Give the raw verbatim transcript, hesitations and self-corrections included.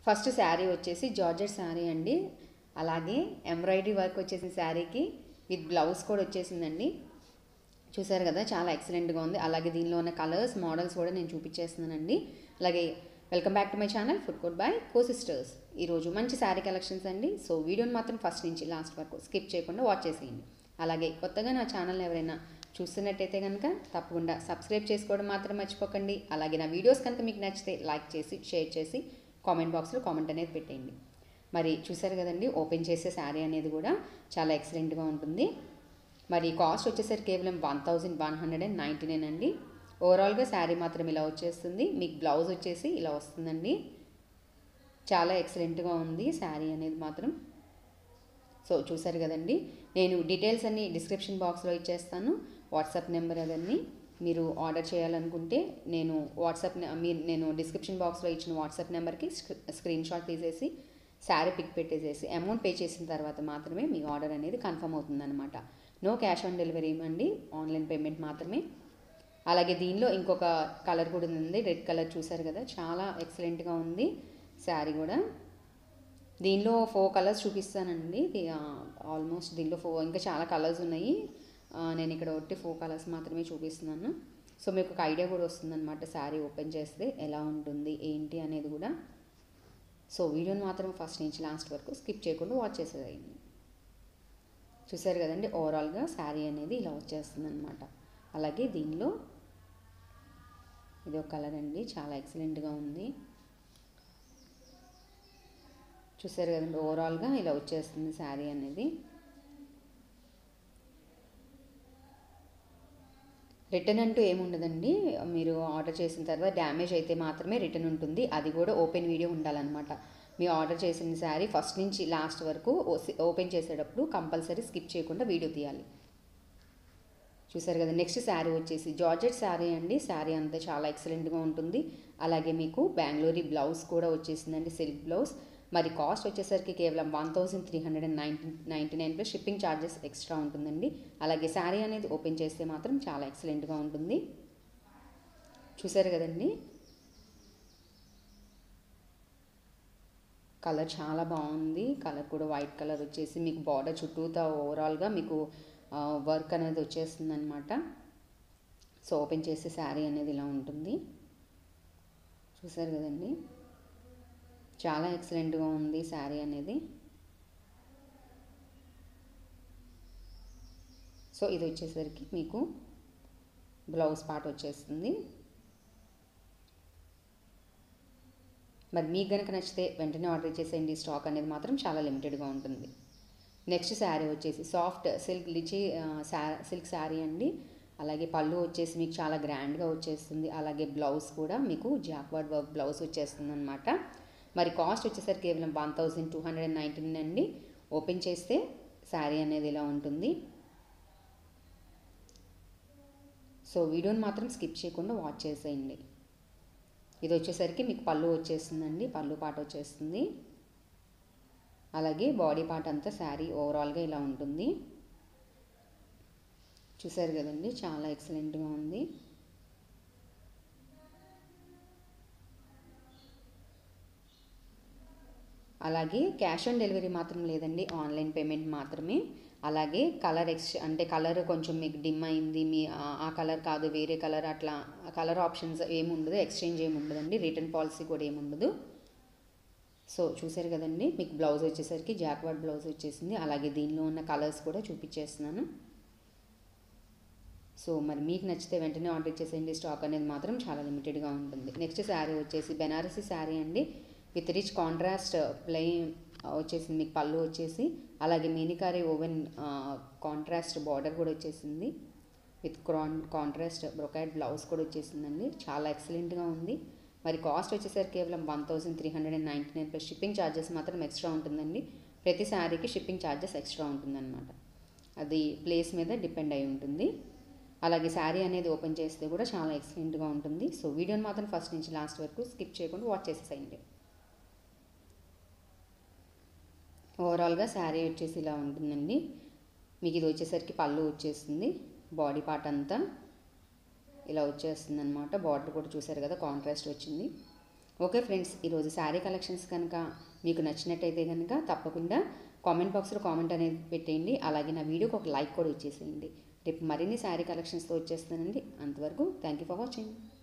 First sari వచ్చేసి georgette sari అండి. అలాగే ఎంబ్రాయిడరీ వర్క్ వచ్చేసిన శారీకి విత్ బ్లౌజ్ కూడా వచ్చేసిందండి. చూసారు కదా, చాలా ఎక్సలెంట్గా ఉంది. అలాగే దీనిలో ఉన్న కలర్స్, మోడల్స్ కూడా నేను చూపించేస్తున్నానండి. అలాగే welcome back to my channel food court by co sisters. ఈరోజు మంచి శారీ కలెక్షన్స్ అండి. సో వీడియోని మాత్రం ఫస్ట్ నుంచి లాస్ట్ వరకు స్కిప్ చేయకుండా వాచ్ చేసేయండి. అలాగే కొత్తగా నా ఛానల్ని ఎవరైనా చూస్తున్నట్టయితే కనుక తప్పకుండా సబ్స్క్రైబ్ చేసుకోవడం మాత్రం మర్చిపోకండి. అలాగే నా వీడియోస్ కనుక మీకు నచ్చితే లైక్ చేసి, షేర్ చేసి, కామెంట్ బాక్స్లో కామెంట్ అనేది పెట్టేయండి. మరి చూసారు కదండి, ఓపెన్ చేసే శారీ అనేది కూడా చాలా ఎక్సలెంట్గా ఉంటుంది. మరి కాస్ట్ వచ్చేసరికి కేవలం one thousand one hundred and ninety nine అండి. ఓవరాల్గా శారీ మాత్రం ఇలా వచ్చేస్తుంది. మీకు బ్లౌజ్ వచ్చేసి ఇలా వస్తుందండి. చాలా ఎక్సలెంట్గా ఉంది శారీ అనేది మాత్రం. సో చూసారు కదండి, నేను డీటెయిల్స్ అన్నీ డిస్క్రిప్షన్ బాక్స్లో ఇచ్చేస్తాను. వాట్సాప్ నెంబర్ అవన్నీ మీరు ఆర్డర్ చేయాలనుకుంటే నేను వాట్సాప్ మీరు నేను డిస్క్రిప్షన్ బాక్స్లో ఇచ్చిన వాట్సాప్ నెంబర్కి స్క్రీన్ షాట్ తీసేసి శారీ పిక్ పెట్టేసేసి అమౌంట్ పే చేసిన తర్వాత మాత్రమే మీ ఆర్డర్ అనేది కన్ఫర్మ్ అవుతుందన్నమాట. నో క్యాష్ ఆన్ డెలివరీ ఇవ్వండి, ఆన్లైన్ పేమెంట్ మాత్రమే. అలాగే దీనిలో ఇంకొక కలర్ కూడా ఉంది, రెడ్ కలర్. చూసారు కదా, చాలా ఎక్సలెంట్గా ఉంది శారీ కూడా. దీనిలో ఫోర్ కలర్స్ చూపిస్తానండి. ఆల్మోస్ట్ దీనిలో ఫోర్, ఇంకా చాలా కలర్స్ ఉన్నాయి. నేను ఇక్కడ ఒకటి ఫోర్ కలర్స్ మాత్రమే చూపిస్తున్నాను. సో మీకు ఒక ఐడియా కూడా వస్తుందన్నమాట శారీ ఓపెన్ చేస్తే ఎలా ఉంటుంది ఏంటి అనేది కూడా. సో వీడియోని మాత్రం ఫస్ట్ నుంచి లాస్ట్ వరకు స్కిప్ చేయకుండా వాచ్ చేసేయండి. చూసారు కదండి, ఓవరాల్గా శారీ అనేది ఇలా వచ్చేస్తుంది అనమాట. అలాగే దీనిలో ఇది ఒక కలర్ అండి, చాలా ఎక్సలెంట్గా ఉంది. చూసారు కదండి, ఓవరాల్గా ఇలా వచ్చేస్తుంది శారీ అనేది. రిటర్న్ అంటూ ఏముండదండి. మీరు ఆర్డర్ చేసిన తర్వాత డ్యామేజ్ అయితే మాత్రమే రిటర్న్ ఉంటుంది. అది కూడా ఓపెన్ వీడియో ఉండాలన్నమాట. మీ ఆర్డర్ చేసిన శారీ ఫస్ట్ నుంచి లాస్ట్ వరకు ఓపెన్ చేసేటప్పుడు కంపల్సరీ స్కిప్ చేయకుండా వీడియో తీయాలి. చూసారు కదా, నెక్స్ట్ శారీ వచ్చేసి జార్జెట్ శారీ అండి. శారీ అంతా చాలా ఎక్సలెంట్గా ఉంటుంది. అలాగే మీకు బెంగళూరు బ్లౌజ్ కూడా వచ్చేసిందండి, సిల్క్ బ్లౌజ్. మరి కాస్ట్ వచ్చేసరికి కేవలం one thousand three hundred and ninety ninety nine plus shipping charges extra ఉంటుందండి. అలాగే శారీ అనేది ఓపెన్ చేస్తే మాత్రం చాలా ఎక్సలెంట్గా ఉంటుంది. చూసారు కదండి, కలర్ చాలా బాగుంది. కలర్ కూడా వైట్ కలర్ వచ్చేసి మీకు బార్డర్ చుట్టూతా ఓవరాల్గా మీకు వర్క్ అనేది వచ్చేస్తుంది అనమాట. సో ఓపెన్ చేసే శారీ అనేది ఇలా ఉంటుంది. చూసారు కదండి, చాలా ఎక్సలెంట్గా ఉంది శారీ అనేది. సో ఇది వచ్చేసరికి మీకు బ్లౌజ్ పార్ట్ వచ్చేస్తుంది. మరి మీకు కనుక నచ్చితే వెంటనే ఆర్డర్ చేసేయండి. స్టాక్ అనేది మాత్రం చాలా లిమిటెడ్గా ఉంటుంది. నెక్స్ట్ శారీ వచ్చేసి soft silk litchi silk sari అండి. అలాగే పళ్ళు వచ్చేసి మీకు చాలా గ్రాండ్గా వచ్చేస్తుంది. అలాగే బ్లౌజ్ కూడా మీకు జాక్వార్డ్ వర్క్ బ్లౌజ్ వచ్చేస్తుంది అనమాట. మరి కాస్ట్ వచ్చేసరికి కేవలం one thousand two hundred and ninety nine అండి. ఓపెన్ చేస్తే శారీ అనేది ఇలా ఉంటుంది. సో వీడియోని మాత్రం స్కిప్ చేయకుండా వాచ్ చేసేయండి. ఇది వచ్చేసరికి మీకు పళ్ళు వచ్చేస్తుందండి, పళ్ళు పాట వచ్చేస్తుంది. అలాగే బాడీ పార్ట్ అంతా శారీ ఓవరాల్గా ఇలా ఉంటుంది. చూసారు కదండి, చాలా ఎక్సలెంట్గా ఉంది. అలాగే క్యాష్ ఆన్ డెలివరీ మాత్రం లేదండి, ఆన్లైన్ పేమెంట్ మాత్రమే. అలాగే కలర్ ఎక్స్ అంటే కలర్ కొంచెం మీకు డిమ్ అయింది, మీ ఆ కలర్ కాదు వేరే కలర్, అట్లా కలర్ ఆప్షన్స్ ఏముండదు, ఎక్స్చేంజ్ ఏమి ఉండదండి, రిటర్న్ పాలసీ కూడా ఏముండదు. సో చూసారు కదండి, మీకు బ్లౌజ్ వచ్చేసరికి జాక్వార్డ్ బ్లౌజ్ వచ్చేసింది. అలాగే దీనిలో ఉన్న కలర్స్ కూడా చూపించేస్తున్నాను. సో మరి మీకు నచ్చితే వెంటనే ఆర్డర్ చేసేయండి. స్టాక్ అనేది మాత్రం చాలా లిమిటెడ్గా ఉంటుంది. నెక్స్ట్ శారీ వచ్చేసి బెనారసీ శారీ అండి. విత్ రిచ్ కాంట్రాస్ట్ ప్లెయిన్ వచ్చేసింది మీకు పళ్ళు వచ్చేసి. అలాగే మీనికారీ ఓవెన్ కాంట్రాస్ట్ బార్డర్ కూడా వచ్చేసింది. విత్ క్రాన్ కాంట్రాస్ట్ బ్రొకైడ్ బ్లౌజ్ కూడా వచ్చేసిందండి. చాలా ఎక్సలెంట్గా ఉంది. మరి కాస్ట్ వచ్చేసరికి కేవలం one thousand three hundred and ninety nine plus shipping charges మాత్రం ఎక్స్ట్రా ఉంటుందండి. ప్రతి శారీకి షిప్పింగ్ ఛార్జెస్ ఎక్స్ట్రా ఉంటుందన్నమాట. అది ప్లేస్ మీద డిపెండ్ అయి ఉంటుంది. అలాగే శారీ అనేది ఓపెన్ చేస్తే కూడా చాలా ఎక్సలెంట్గా ఉంటుంది. సో వీడియోని మాత్రం ఫస్ట్ నుంచి లాస్ట్ వరకు స్కిప్ చేయకుండా వాచ్ చేసేసేయండి. ఓవరాల్గా శారీ వచ్చేసి ఇలా ఉంటుందండి. మీకు ఇది వచ్చేసరికి పళ్ళు వచ్చేస్తుంది, బాడీ పార్ట్ అంతా ఇలా వచ్చేస్తుంది అనమాట. బార్డర్ కూడా చూసారు కదా, కాంట్రాస్ట్ వచ్చింది. ఓకే ఫ్రెండ్స్, ఈరోజు శారీ కలెక్షన్స్ కనుక మీకు నచ్చినట్టయితే కనుక తప్పకుండా కామెంట్ బాక్స్లో కామెంట్ అనేది పెట్టేయండి. అలాగే నా వీడియోకి ఒక లైక్ కూడా ఇచ్చేసేయండి. రేపు మరిన్ని శారీ కలెక్షన్స్తో వచ్చేస్తానండి. అంతవరకు థ్యాంక్ యూ ఫర్ వాచింగ్.